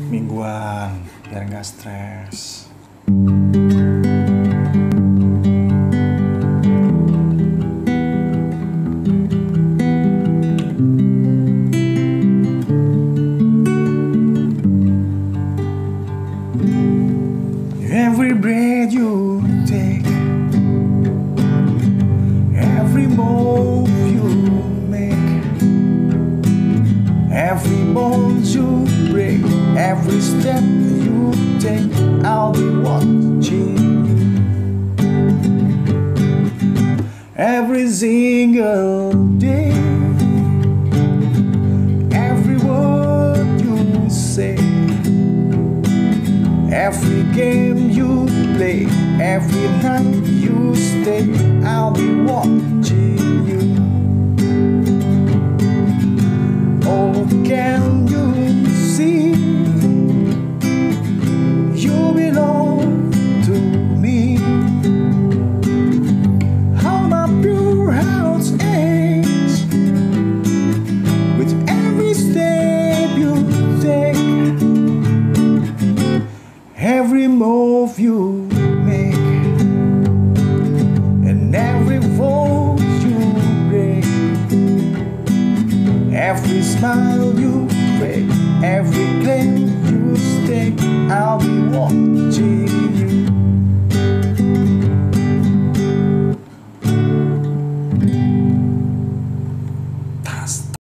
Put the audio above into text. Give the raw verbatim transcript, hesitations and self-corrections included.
mingguan biar nggak stres. Every breath you take, every move you make, every bond you break, every step you take, I'll be watching every single day, every word you say, every game you play, every night you stay, I'll be watching you. Oh, can you see? You belong to me. How my pure heart aches with every step you take, every move you make, and every voice you break, every smile you